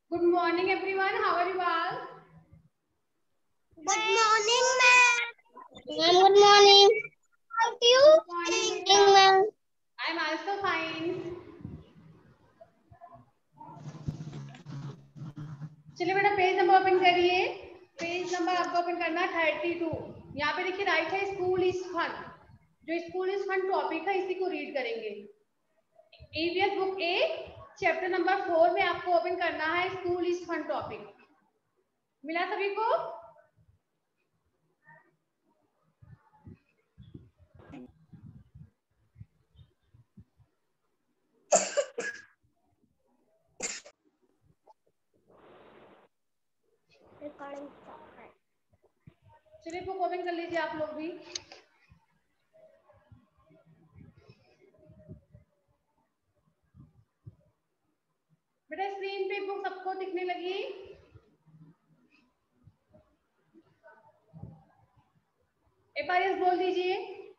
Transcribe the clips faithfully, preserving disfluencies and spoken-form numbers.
Good morning, everyone. How are you all? Good morning, ma'am. Ma'am, good morning. How are you? Good morning, beta. ma'am. I'm also fine. चलिए बेटा page number open करिए। Page number आपको open करना है thirty two. यहाँ पे देखिए right है स्कूल इज फन। जो स्कूल इज फन टॉपिक है इसी को रीड करेंगे। EVS book A chapter number four में आपको ओपन करना है स्कूल इज फन टॉपिक। मिला सभी को? चलिए बुक ओपन कर लीजिए आप लोग भी। बेटा स्क्रीन पे बुक सबको दिखने लगी? एक बार यस बोल दीजिए।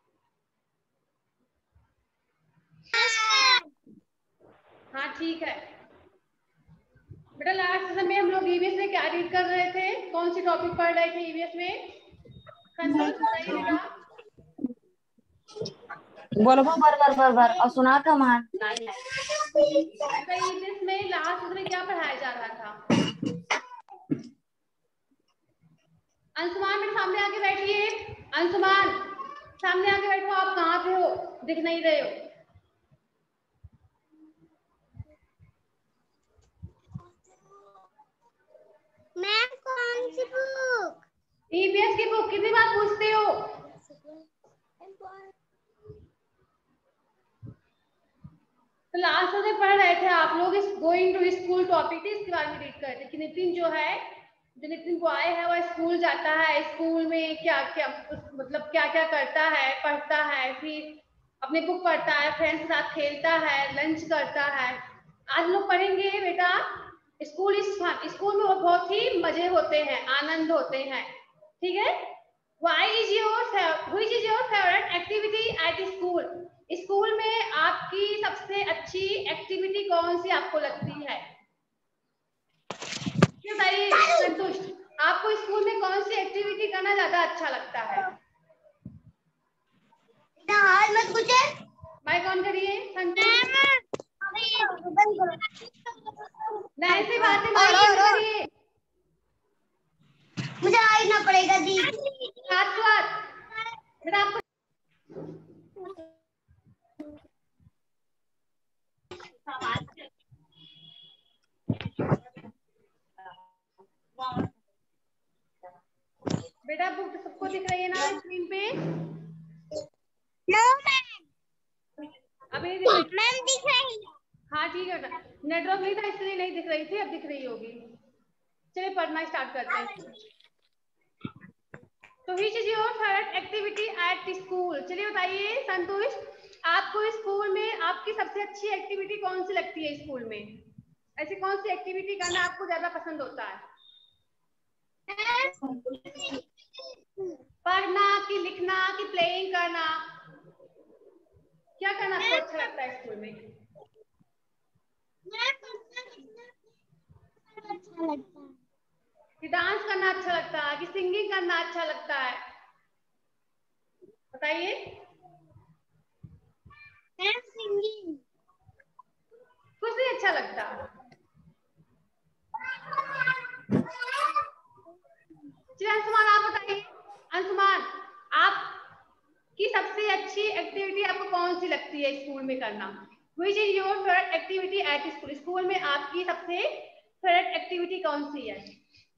हाँ ठीक है बेटा। लास्ट सेशन में हम लोग ईवीएस में क्या रीड कर रहे थे? कौन सी टॉपिक पढ़ रहे थे ईवीएस में? संतोष बताइए बेटा। बोलो बर बर बर बर और सुना था मान बेटा ईवीएस में लास्ट सेशन में क्या पढ़ाया जा रहा था? अंशुमान मेरे सामने आके बैठिए। अंशुमान सामने आके बैठो। आप कहाँ पे हो? दिख नहीं रहे हो। मैम कौन सी बुक? ईवीएस की बुक कितनी बार पूछते हो? तो लास्ट में पढ़ रहे थे आप लोग इस गोइंग टू स्कूल टॉपिक थी, इसके बारे में रीड कर रहे थे कि नितिन जो है जो नितिन बॉय है वह स्कूल जाता है। स्कूल में क्या क्या मतलब क्या क्या करता है, पढ़ता है, फिर अपने बुक पढ़ता है, फ्रेंड्स के साथ खेलता है, लंच करता है। आज लोग पढ़ेंगे बेटा स्कूल इज फन। स्कूल में बहुत ही मजे होते हैं, आनंद होते हैं। ठीक है। Why is your which is your favorite activity at school? School में आपकी सबसे अच्छी एक्टिविटी कौन सी आपको लगती है? बताइए संतुष्ट, आपको स्कूल में कौन सी एक्टिविटी करना ज्यादा अच्छा लगता है? हाल मत पूछे। माइक ऑन करिए संतुष्ट। नए से बातें माइक ऑन करिए। मुझे आना पड़ेगा दी। साथ साथ बेटा आपको बेटा बुक सबको दिख रही है ना स्क्रीन पे? No ma'am. अभी दिख रही? मैम दिख रही है। हाँ ठीक है बेटा। नेटवर्क नहीं था इसलिए नहीं दिख रही थी, अब दिख रही होगी। चलिए पढ़ना स्टार्ट करते हैं। तो which is your favourite activity at school? चलिए बताइए संतोष, आपको स्कूल में आपकी सबसे अच्छी एक्टिविटी कौन सी लगती है? स्कूल में ऐसी कौन सी एक्टिविटी करना आपको ज्यादा पसंद होता है? पढ़ना कि लिखना कि प्लेइंग करना? क्या करना आपको अच्छा लगता है स्कूल में? अच्छा लगता है। कि डांस करना अच्छा लगता है कि सिंगिंग करना अच्छा लगता है? बताइए। Ma'am singing. कुछ नहीं अच्छा लगता। चलिए अंशुमान आप बताइए। अंशुमान आप की सबसे अच्छी एक्टिविटी आपको कौन सी लगती है स्कूल में करना? Which is your favourite activity at school? School में आपकी सबसे फेवरेट एक्टिविटी कौन सी है?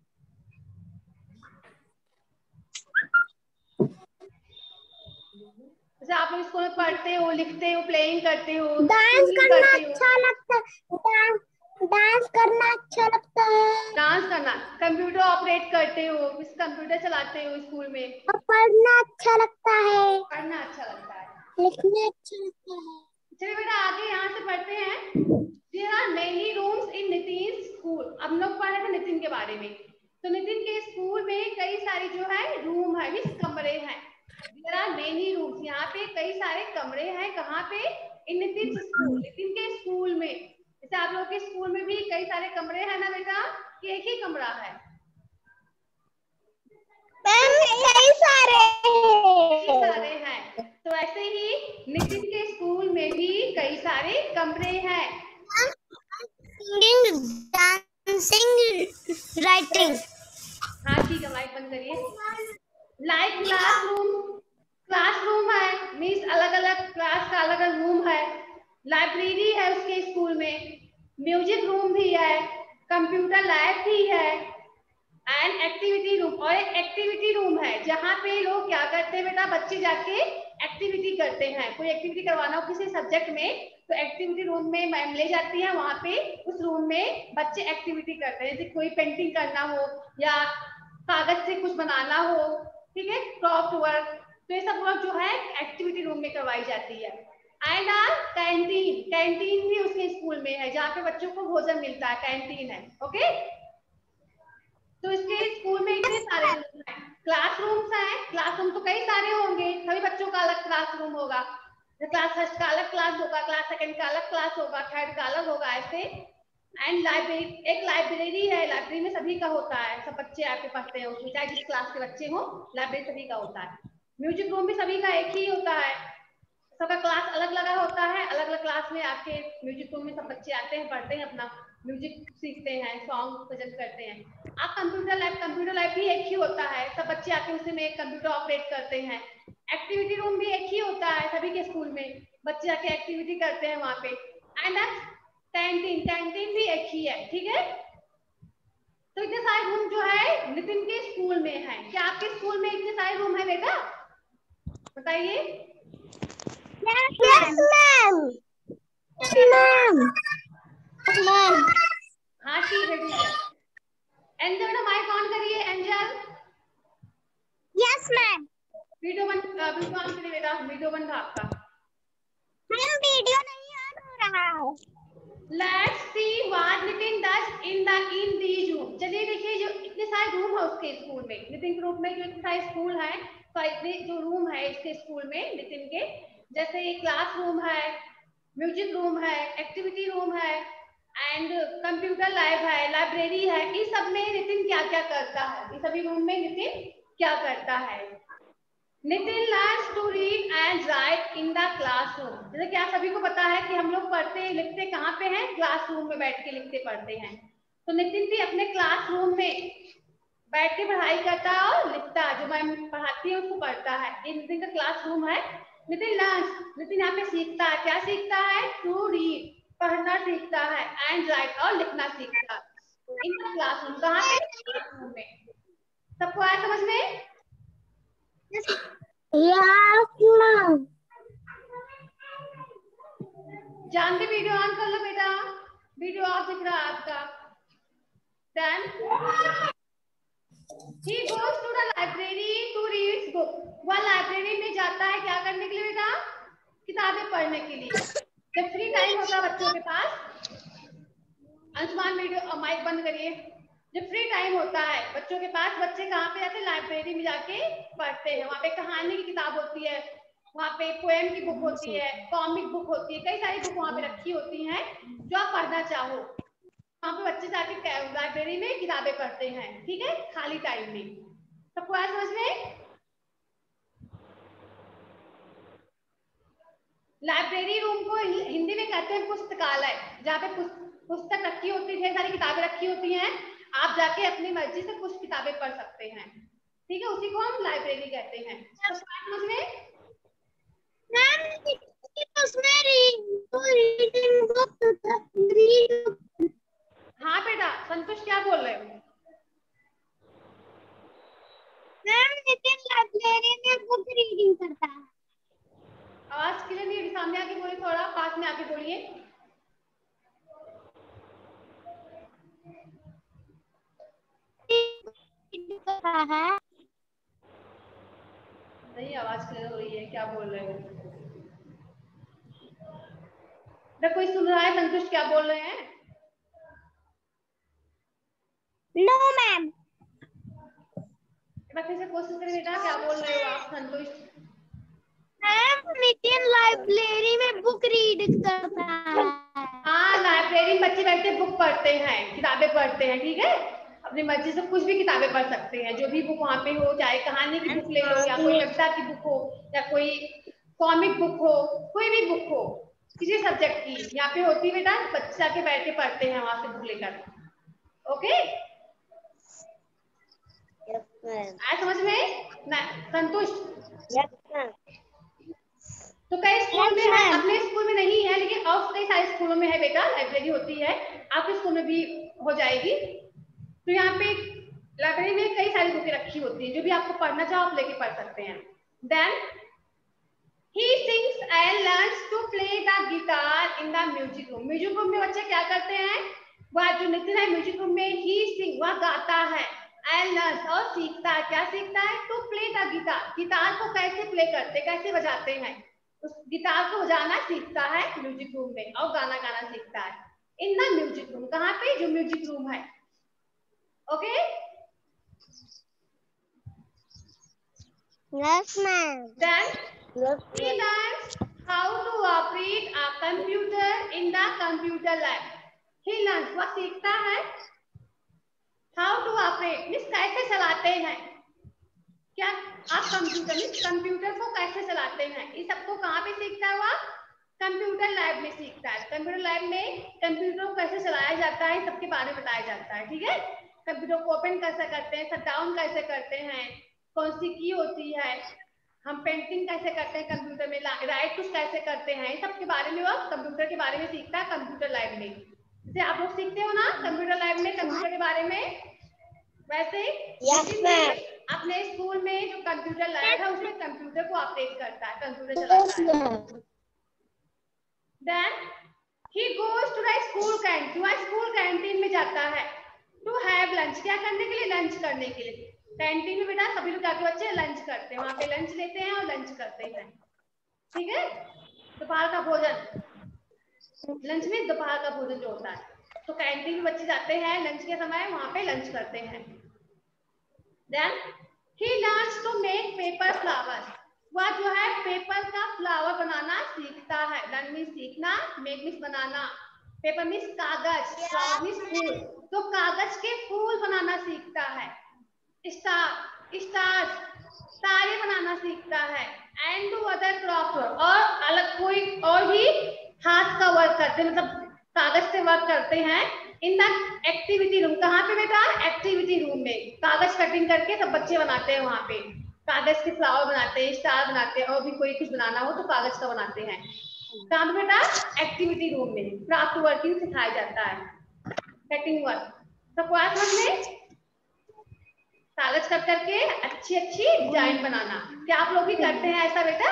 जैसे आप लोग स्कूल में पढ़ते हो, लिखते हो, प्लेइंग करते हो, डांस सिंगिंग करना करते हो? अच्छा लगता है। डांस डांस करना अच्छा लगता है। डांस करना, कंप्यूटर ऑपरेट करते हो, कंप्यूटर चलाते हो स्कूल में? और पढ़ना अच्छा लगता है। पढ़ना अच्छा लगता है। लिखना अच्छा लगता है। चलिए बेटा आगे यहाँ से पढ़ते हैं। There are many rooms in Nitin school. अब लोग पढ़ रहे थे नितिन के बारे में। तो नितिन के स्कूल में कई सारी जो है रूम है, मीन्स कमरे हैं। There are many rooms। यहाँ पे कई सारे कमरे हैं। कहाँ पे? इन नितिन स्कूल, नितिन के स्कूल में। जैसे आप आप लोग के स्कूल में भी कई सारे कमरे हैं ना बेटा, कि एक ही कमरा है? मैम कई सारे कई सारे हैं। तो ऐसे ही नितिन के स्कूल में भी कई सारे कमरे हैं। Singing, dancing, writing. हाँ ठीक है, माइक बंद करिए। लाइक क्लासरूम, क्लासरूम है, मीन्स अलग अलग क्लास का अलग अलग रूम है। लाइब्रेरी है उसके स्कूल में, म्यूजिक रूम भी है, कंप्यूटर लैब भी है, एंड एक्टिविटी रूम। और एक एक्टिविटी रूम है जहाँ पे लोग क्या करते हैं बेटा, बच्चे जाके एक्टिविटी करते हैं। कोई एक्टिविटी करवाना हो किसी सब्जेक्ट में तो एक्टिविटी रूम में मैम ले जाती है, वहाँ पे उस रूम में बच्चे एक्टिविटी करते हैं, जैसे कोई पेंटिंग करना हो या कागज से कुछ बनाना हो, ठीक है, क्रॉफ्ट वर्क। तो ये सब वर्क जो है एक्टिविटी रूम में करवाई जाती है। एंड कैंटीन, कैंटीन भी उसके स्कूल में है जहाँ पे बच्चों को भोजन मिलता है, कैंटीन है। ओके, तो इसके स्कूल में इतने सारे रूम हैं। क्लासरूम्स हैं, क्लासरूम तो कई सारे होंगे, सभी बच्चों का अलग क्लासरूम होगा। क्लास फर्स्ट का अलग क्लास होगा, क्लास सेकंड का अलग क्लास होगा, थर्ड का अलग होगा, ऐसे। एंड लाइब्रेरी, एक लाइब्रेरी है, लाइब्रेरी में सभी का होता है, सब बच्चे आके पढ़ते हैं उसमें, चाहे जिस क्लास के बच्चे हो, लाइब्रेरी सभी का होता है। म्यूजिक रूम भी सभी का एक ही होता है, सबका क्लास अलग लगा होता है, अलग अलग क्लास में आके म्यूजिक रूम में सब बच्चे आते हैं, पढ़ते हैं, अपना म्यूजिक सीखते हैं, सॉन्ग प्रेजेंट करते हैं। आप कंप्यूटर लैब, कंप्यूटर लैब भी एक ही होता है, सब बच्चे आके उसी में कंप्यूटर ऑपरेट करते हैं। एक्टिविटी रूम भी एक ही होता है सभी के स्कूल में, बच्चे आके एक्टिविटी करते हैं वहां पे। एंड कैंटीन, कैंटीन भी एक ही है, ठीक है। तो इतने सारे रूम जो है नितिन के स्कूल में है। क्या आपके स्कूल में इतने सारे रूम है बेटा, बताइए? Yes ma'am, ma'am, ma'am. हाँ ठीक है, ठीक है। एंजल बेटा माइक ऑन करिए, एंजल। Yes ma'am. वीडियो बंद, वीडियो ऑन करिए बेटा, वीडियो बंद था आपका। मैम वीडियो नहीं ऑन हो रहा है। Let's see what Nitin does in the in these room. चलिए देखिए, जो इतने सारे रूम है उसके स्कूल में, नितिन के रूम में जो इतने सारे स्कूल है, तो इतने जो रूम है इसके स्कूल में नितिन के, जैसे ये क्लास रूम है, म्यूजिक रूम है, एक्टिविटी रूम है, एंड कंप्यूटर लैब है, लाइब्रेरी है। इस सब में नितिन क्या क्या करता है, इस सभी रूम में नितिन क्या करता है? Nitin learns to read and write in the classroom. जैसे कि आप सभी को पता है कि हम लोग पढ़ते लिखते कहाँ पे हैं, क्लासरूम में बैठ के लिखते पढ़ते हैं। तो नितिन भी अपने क्लासरूम में बैठ के पढ़ाई करता है और लिखता है, जो मैम पढ़ाती है उसको पढ़ता है। ये नितिन का क्लासरूम है। नितिन लर्न्स, नितिन यहाँ पे सीखता है, क्या सीखता है? टू रीड, पढ़ना सीखता है, एंड राइट, और लिखना सीखता है इन द क्लासरूम। कहाँ पे? क्लासरूम में। सबको आया समझ में? Yes ma'am. जान के वीडियो ऑन कर लो बेटा, वीडियो ऑफ दिख रहा है आपका। Then he goes to the library to read book. वह लाइब्रेरी में जाता है क्या करने के लिए बेटा? किताबें पढ़ने के लिए। जब फ्री टाइम होता है बच्चों के पास, अंशुमान वीडियो माइक बंद करिए। जब फ्री टाइम होता है बच्चों के पास, बच्चे कहाँ पे जाते हैं? लाइब्रेरी में जाके पढ़ते हैं। वहाँ पे कहानी की किताब होती है, वहाँ पे पोएम की बुक होती है, कॉमिक बुक होती है, कई सारी बुक वहाँ पे रखी होती हैं जो आप पढ़ना चाहो। वहाँ पे बच्चे जाके लाइब्रेरी में किताबें पढ़ते हैं, ठीक है, खाली टाइम में। सबको आया समझ में? लाइब्रेरी रूम को हिंदी में कहते हैं पुस्तकालय, जहाँ पे पुस्तक रखी होती है, ढेर सारी किताबें रखी होती हैं, आप जाके अपनी मर्जी से कुछ किताबें पढ़ सकते हैं, ठीक है, उसी को हम लाइब्रेरी कहते हैं। तो समझ में? मैम उसमें रीडिंग बुक, रीड। हाँ बेटा, संतोष क्या बोल रहे हो? मैम नितिन लाइब्रेरी में बुक रीडिंग करता है। आवाज क्लियर नहीं, सामने आके बोलिए, थोड़ा पास में आके बोलिए। है नहीं, आवाज क्लियर हो रही है, क्या बोल रहे हो? अगर कोई सुन रहा है संतोष क्या बोल रहे हैं? No ma'am. फिर से कोशिश करें बेटा, क्या बोल रहे हो आप संतोष? नितिन लाइब्रेरी में बुक रीड करता है। हाँ, लाइब्रेरी में बच्चे बैठते बुक पढ़ते हैं, किताबें पढ़ते हैं, ठीक है। अपनी मर्जी से कुछ भी किताबें पढ़ सकते हैं, जो भी बुक वहाँ पे हो, चाहे कहानी की बुक ले लो या कोई कविता की बुक हो या कोई कॉमिक बुक हो, कोई भी बुक हो किसी सब्जेक्ट की यहाँ पे होती है बेटा, बच्चे आके बैठ के पढ़ते हैं वहां से बुक लेकर। ओके, आया समझ में ना? संतुष्ट? तो कई स्कूल में है, अपने स्कूल में नहीं है, लेकिन और कई सारे स्कूलों में है बेटा, लाइब्रेरी होती है, आपके स्कूल में भी हो जाएगी। तो यहाँ पे लाइब्रेरी में कई सारी बुकें रखी होती है, जो भी आपको पढ़ना चाहो आप लेके पढ़ सकते हैं। Then he sings and learns to play the guitar in the music room। Music room में बच्चे क्या करते हैं? वह जो नितिन है म्यूजिक रूम में he sing, वह गाता है, and learns, और सीखता है। क्या सीखता है? to play the guitar, guitar को कैसे प्ले करते, कैसे बजाते हैं, उस गिटार को बजाना सीखता है म्यूजिक रूम में, और गाना गाना सीखता है इन द म्यूजिक रूम। कहाँ पे? जो म्यूजिक रूम है। Okay, Yes, ma'am. then he learns how to operate a computer in the computer lab। he learns, वह सीखता है, how to operate मीन्स कैसे चलाते हैं, क्या आप कंप्यूटर मीन्स कंप्यूटर को कैसे चलाते हैं, इस सबको कहाँ पे सीखता है? वह कंप्यूटर लैब में सीखता है। कंप्यूटर लैब में कंप्यूटर को कैसे चलाया जाता है सबके बारे में बताया जाता है, ठीक है। कंप्यूटर को ओपन कैसे करते हैं, शट डाउन कैसे करते हैं, कौन सी की होती है, हम पेंटिंग कैसे करते हैं कंप्यूटर में, राइट कुछ कैसे करते हैं, सबके बारे में वो कंप्यूटर के बारे में सीखता है कंप्यूटर लैब में। जैसे आप लोग सीखते हो ना कंप्यूटर लैब में कंप्यूटर के बारे में, वैसे yes, अपने स्कूल में जो कंप्यूटर लैब है उसमें कंप्यूटर को ऑपरेट करता है, कंप्यूटर चलाता है। Then he goes to the school canteen, वह स्कूल कैंटीन में जाता है to have lunch, क्या करने के लिए? लंच करने के लिए। कैंटीन में बेटा सभी लोग जाके बच्चे लंच करते हैं, वहां पे लंच लेते हैं और लंच करते हैं, ठीक है। दोपहर का भोजन, लंच में दोपहर का भोजन जो होता है, तो कैंटीन में बच्चे जाते हैं लंच के समय, वहां पे लंच करते हैं। Then he learns to make paper flowers, वह जो है पेपर का फ्लावर बनाना सीखता है। लर्न मीन्स सीखना, मेक मीन्स बनाना, पेपर मीन्स कागज, फ्लावर मीन्स फूल, तो कागज के फूल बनाना सीखता है। स्टार स्टार तारे बनाना सीखता है। एंड डू अदर क्राफ्ट, और अलग कोई और भी हाथ का वर्क करते हैं, मतलब कागज से वर्क करते हैं इन द एक्टिविटी रूम। कहाँ पे बेटा? एक्टिविटी रूम में कागज कटिंग करके सब बच्चे बनाते हैं, वहां पे कागज के फ्लावर बनाते हैं, स्टार बनाते हैं, और भी कोई कुछ बनाना हो तो कागज का बनाते हैं। कहाँ बेटा? एक्टिविटी रूम में क्राफ्ट वर्किंग सिखाया जाता है, कटिंग वर्क। सबको आया समझ में? कागज कट करके अच्छी अच्छी डिजाइन बनाना। क्या आप लोग भी करते हैं ऐसा बेटा?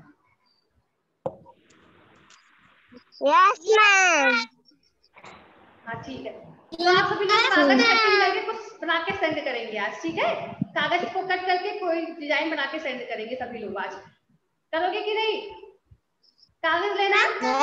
Yes, ma'am. हाँ ठीक है, तो आप सभी लोग कागज कटिंग करके कुछ बना के सेंड करेंगे आज, ठीक है। कागज को कट करके कोई डिजाइन बना के सेंड करेंगे सभी लोग आज, करोगे कि नहीं? कागज लेना,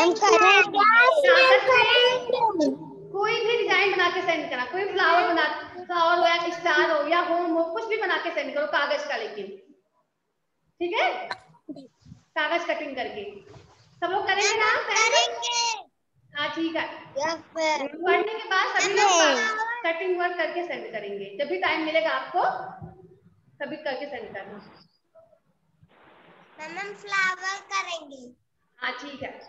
कागज से कोई भी डिजाइन बना के सेंड करना, कोई फ्लावर बना, फ्लावर हो या स्टार हो या होम हो, कुछ भी बना के सेंड करो कागज का, लेकिन ठीक है, कागज कटिंग करके। सब लोग करेंगे ना? करेंगे। हाँ ठीक है, पढ़ने के बाद सभी लोग कटिंग वर्क करके सेंड करेंगे, जब भी टाइम मिलेगा आपको सभी करके सेंड करना। मैम फ्लावर करेंगे। हाँ ठीक है।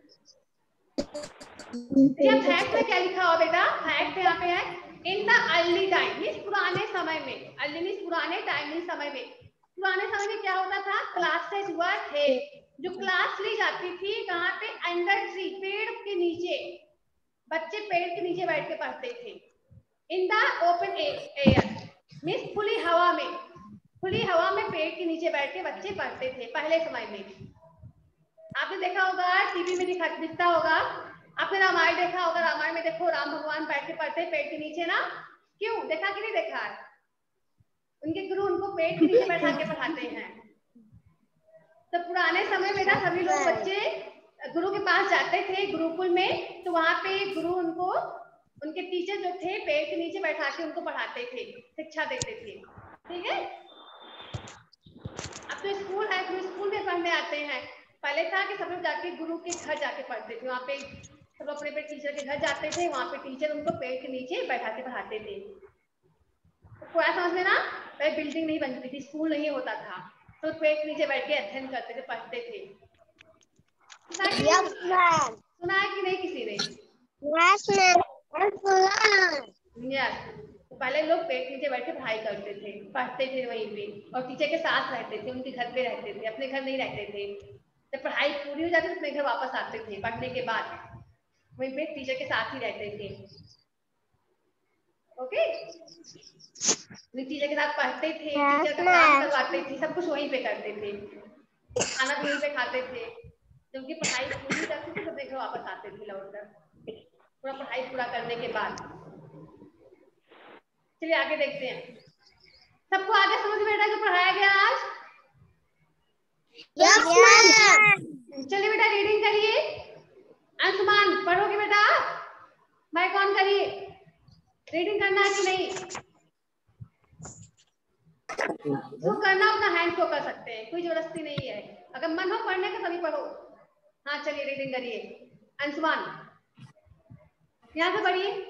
ये फैक्ट में क्या लिखा हुआ बेटा? फैक्ट यहाँ पे है in the early time means पुराने समय में, अर्ली मीन्स पुराने टाइम मीन्स समय में। पुराने समय में क्या होता था? क्लासेस हुआ थे, जो क्लास ली जाती थी कहाँ पे? अंडर ट्री, पेड़ के नीचे, बच्चे पेड़ के नीचे बैठ के पढ़ते थे। In the open air means खुली हवा में, खुली हवा में पेड़ के नीचे बैठ के बच्चे पढ़ते थे पहले समय में। आपने देखा होगा टीवी में दिखा दिखता होगा, आपने रामायण देखा होगा, रामायण में देखो राम भगवान बैठ के पढ़ते हैं पेड़ के नीचे ना, क्यों? देखा कि नहीं देखा? उनके गुरु उनको पेड़ के नीचे बैठा के पढ़ाते हैं। तो पुराने समय में ना सभी लोग बच्चे गुरु के पास जाते थे गुरुकुल में, तो वहां पे गुरु उनको, उनके टीचर जो थे पेड़ के नीचे बैठा के उनको पढ़ाते थे, शिक्षा देते थे, ठीक है। अब तो स्कूल है तो स्कूल में पढ़ने आते हैं। पहले था कि सब लोग जाके गुरु के घर जाके पढ़ते थे, वहाँ पे सब अपने अपने टीचर के घर जाते थे, वहाँ पे टीचर उनको पेड़ के नीचे बैठाते पढ़ाते थे। पूरा समझ में ना, पहले बिल्डिंग नहीं बनती थी, स्कूल नहीं होता था, तो पेड़ के नीचे बैठ के अध्ययन करते थे, पढ़ते थे। सुना कि नहीं सुना? सुना है कि नहीं किसी ने? यस, तो पहले लोग पेड़ के नीचे बैठ के पढ़ाई करते थे, पढ़ते थे वहीं पे, और टीचर के साथ रहते थे, उनके घर पे रहते थे, अपने घर नहीं रहते थे। जब पढ़ाई पूरी हो जाती तो अपने घर वापस आते थे पढ़ने के बाद, वहीं पे टीचर के साथ ही रहते थे। ओके, टीचर के साथ पढ़ते थे, टीचर का काम करवाते थे, सब कुछ वहीं पे करते थे, खाना भी वहीं पे खाते थे। जब उनकी पढ़ाई पूरी हो जाती थी तो अपने घर वापस आते थे लौटकर, पूरा पढ़ाई पूरा करने के बाद। चलिए आगे देखते हैं। सबको आगे समझ में बेटा जो पढ़ाया गया आज? Yes ma'am. चलिए बेटा रीडिंग करिए। अंशुमान पढ़ोगे बेटा? माइक ऑन करिए। रीडिंग करना है कि नहीं? तो करना अपना हैंड को कर सकते हैं, कोई जबरदस्ती नहीं है, अगर मन हो पढ़ने का तभी पढ़ो। हाँ चलिए रीडिंग करिए। अंशुमान यहाँ से पढ़िए।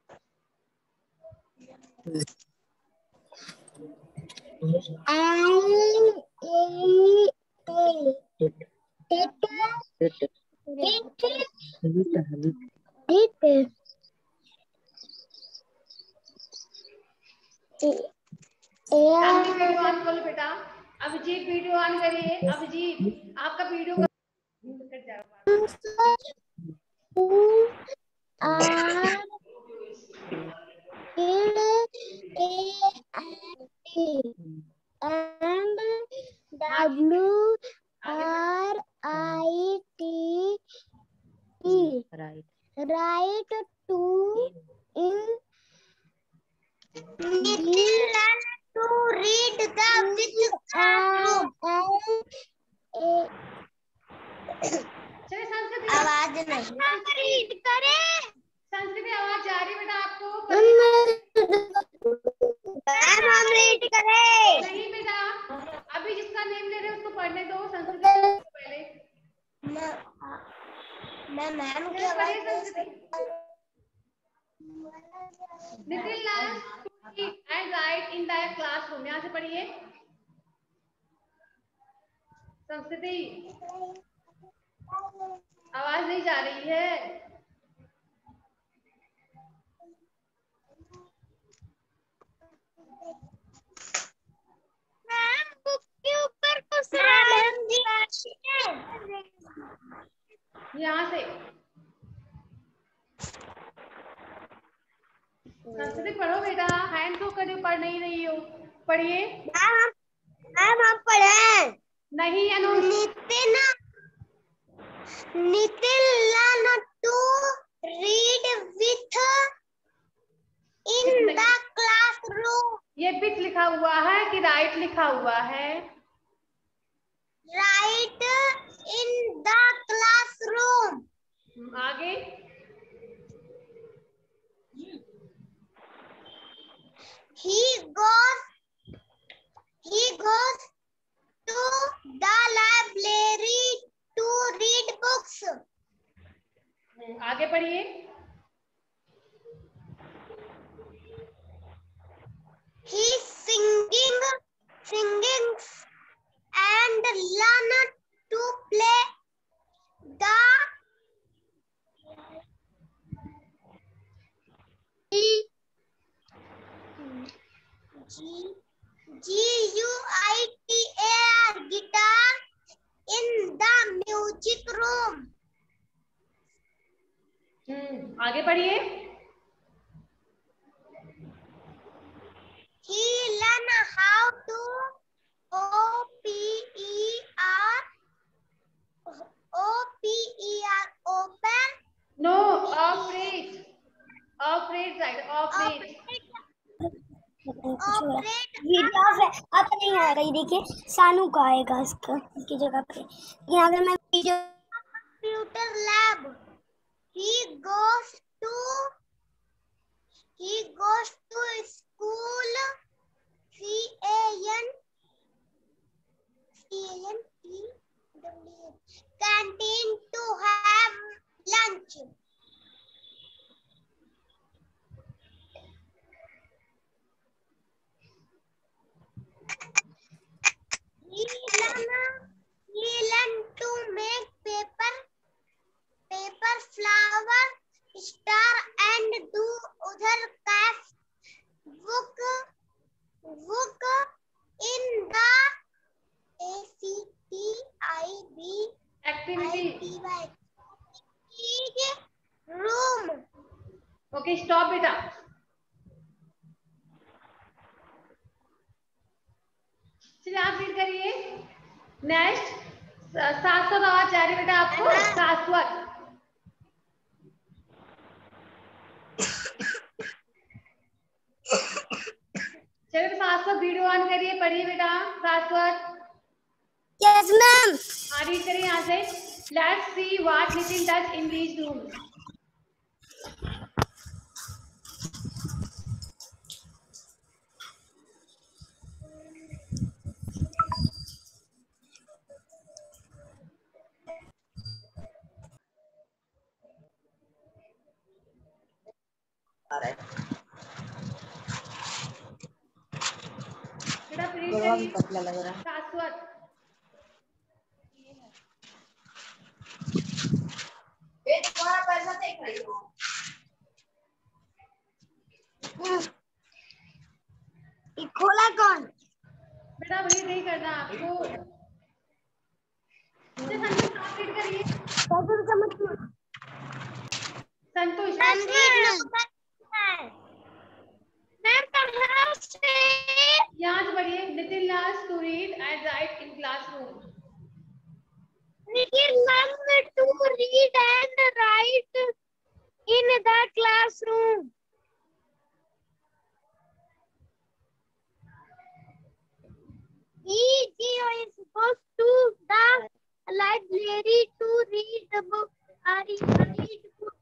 वीडियो ऑन करो बेटा। अभिजीत वीडियो ऑन करिए। अभिजीत आपका वीडियो का कट जाएगा। and W R I T E right right to in Nitin to read the with classroom. चलिए संस्कृत आवाज नहीं रीड करे। संस्कृत आवाज जा रही बेटा आपको? मैम हम रीड करे। नहीं बेटा, अभी जिसका नेम ले रहे हैं उसको पढ़ने दो संस्कृत पहले। मैं मैम की आवाज नितिन लाल and write in the classroom, यहाँ से पढ़िए। संस्कृति आवाज नहीं जा रही है। मैम बुक के ऊपर कुछ यहाँ से संस्कृति पढ़ो बेटा, हैंड तो कर पढ़ नहीं रही हो, पढ़िए। मैम मैम हम पढ़े नहीं Anuj. Nitin Nitin learn to read with in the classroom। ये विथ लिखा हुआ है कि राइट लिखा हुआ है? Right in the classroom. आगे he goes he goes to the library to read books। आगे पढ़िए। he singing singing and learn to play the G G U I T A R guitar in the music room। हम्म आगे पढ़िए। he learn how to O P E R O P E R open no operate operate right operate operate video off है, अब नहीं आएगा। ये देखिए सानू का आएगा इसका इसकी जगह पे। लेकिन अगर मैं video computer lab he goes to he goes to school C A N okay stop बेटा। चलिए आप रीड करिए नेक्स्ट। शाश्वत आवाज जा रही बेटा आपको? शाश्वत चलिए शाश्वत वीडियो ऑन करिए, पढ़िए बेटा शाश्वत। Yes ma'am. हाँ रीड करिए यहाँ से। Let's see what Nitin does in these room. बेटा रीड करिए पतला लग रहा है। शाश्वत। खोला कौन? बेटा रीड नहीं करना आपको। संतोष आप रीड करिए। संतोष मैम कहाँ से? यहाँ से पढ़िए। Nitin learns to read and write in classroom. Nitin learns to read and write in the classroom. He, he is goes to the library to read the book. Uh, read, read books.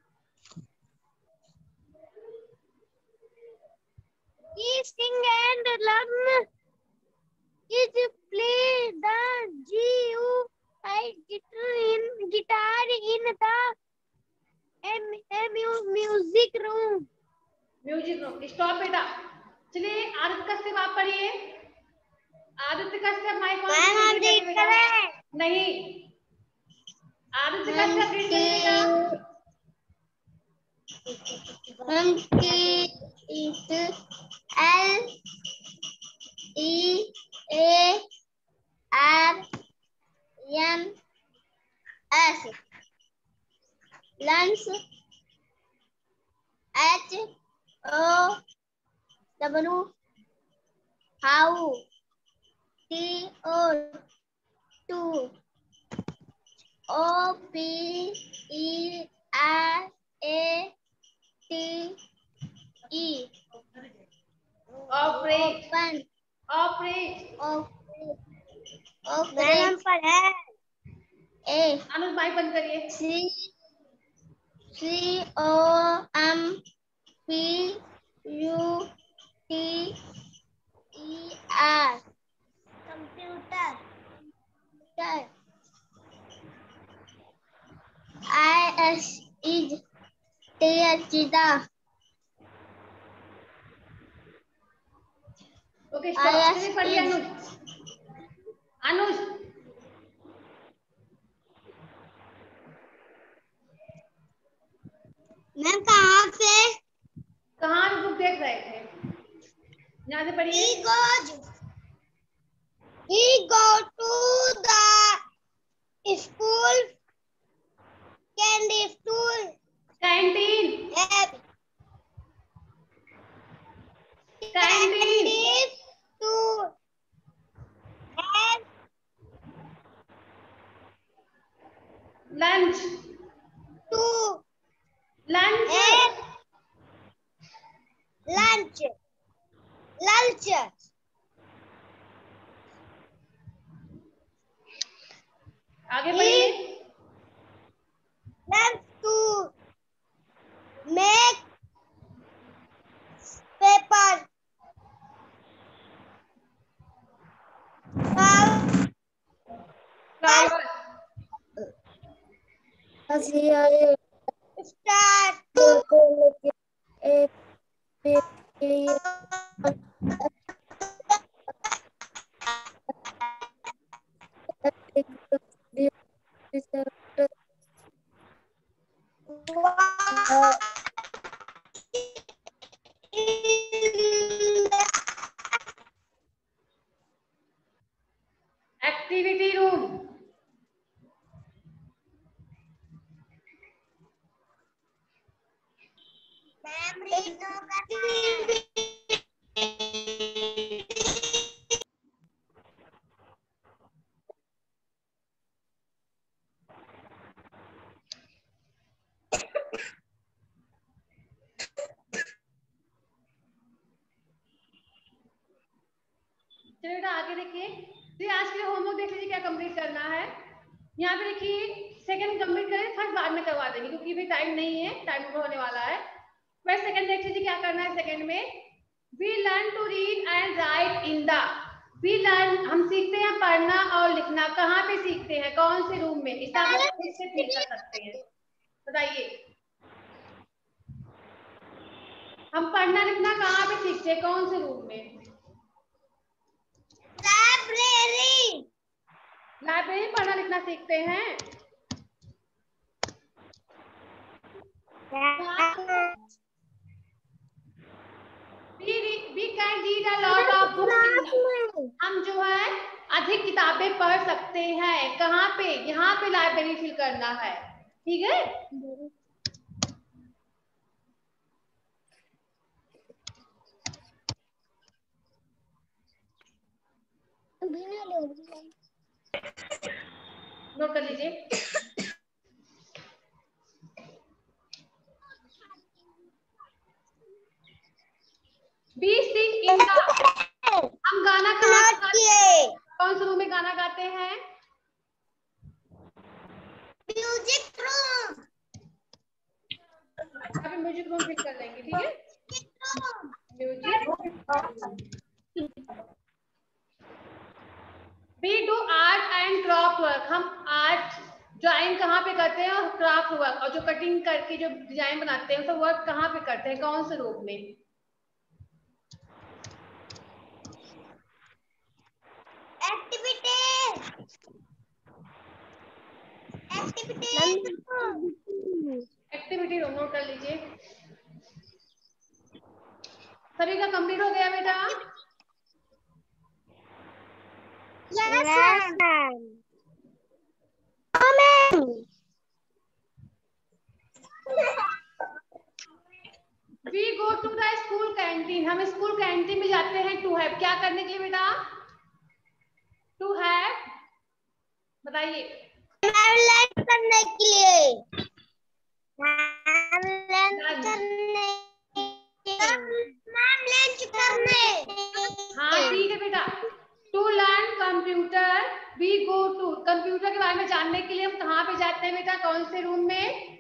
He sing and learn. He play the G U I guitar in guitar in the a, a mu- music room. Music room stop बेटा। चलिए आदित्य कश्यप आप पढ़िए। Aditya Kashyap mic on ma'am read करिए read बेटा। करें? नहीं Aditya Kashyap read करिए बेटा। हम T is L E A R N S lunch H O W how T O two O P E R A T E operate open operate operate operate पर है A Anuj mic बंद करिए। C C O M P U T E R computer computer I S is cheetah okay I stop. S चलिए पढ़िए is Anuj. Anuj ma'am कहाँ से? कहाँ book देख रहे थे? यहाँ से पढ़िए। He goes he go to the school candy school canteen have canteen to have lunch to lunch have lunch lunch आगे पढ़िए। lunch to make paper flower start activity room चलिए बेटा आगे देखिए। तो आज के होमवर्क देख लीजिए क्या कंप्लीट करना है। यहाँ पे देखिए सेकंड कंप्लीट करें, थर्ड बाद में करवा देंगे क्योंकि भी टाइम नहीं है, टाइम ओवर होने वाला है। वैसे सेकंड देख लीजिए क्या करना है। सेकंड में we learn to read and write in the, we learn हम सीखते हैं पढ़ना और लिखना। कहाँ पे सीखते हैं, कौन से रूम में? इस आप इससे फील कर सकते हैं, बताइए। हम पढ़ना लिखना कहाँ पे सीखते हैं, कौन से रूम में? लाइब्रेरी। लाइब्रेरी पढ़ना लिखना सीखते हैं। We we can read a lot of books. हम जो है अधिक किताबें पढ़ सकते हैं। कहाँ पे? यहाँ पे लाइब्रेरी फिल करना है, ठीक है। नोट कर लीजिए। बी सिंग इन द, हम गाना कहाँ गाते हैं? कौन से रूम में गाना गाते हैं? Music room. अभी म्यूजिक रूम फिल कर लेंगे, ठीक है। Music. We do art and craft work. हम आर्ट ड्राइंग कहाँ पे करते हैं और क्राफ्ट वर्क और जो कटिंग करके जो डिजाइन बनाते हैं सब वर्क कहाँ पे करते हैं, कौन से रूप में? Activity. Activity. Activity room note कर लीजिए। सभी का कंप्लीट हो गया बेटा? Yes, ma'am. Amen. We go to the school canteen. हम स्कूल कैंटीन में जाते हैं टू हैव, क्या करने के लिए बेटा? टू हैव, बताइए। लंच करने के लिए। लंच करने। मैम लंच करने। हाँ ठीक है बेटा। To learn computer we go to, computer के बारे में जानने के लिए हम कहाँ पे जाते हैं बेटा, कौन से रूम में?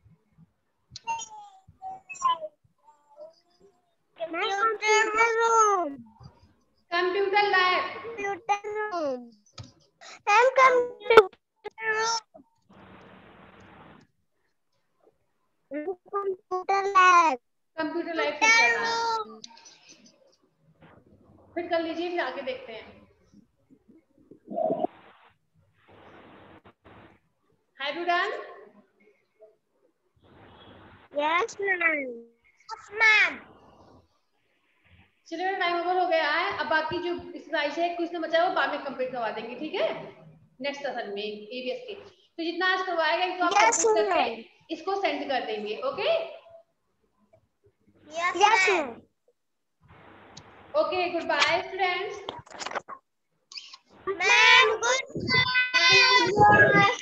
Computer room. Computer lab. Computer room. हम computer room. Computer lab. Computer lab fit करना है, फिट कर लीजिए, फिर आगे देखते हैं। Have you done? Yes, ma'am. Yes, ma'am. चलिए टाइम ओवर हो गया है। अब बाकी जो एक्सरसाइज है कुछ ना बचा है वो बाद में कंप्लीट करवा देंगे, ठीक है, नेक्स्ट सेशन में एबीएस के। तो जितना आज करवाया गया इसको आप कंप्लीट करके इसको सेंड कर देंगे, okay? Yes, ma'am. Okay, goodbye students. Ma'am, good night.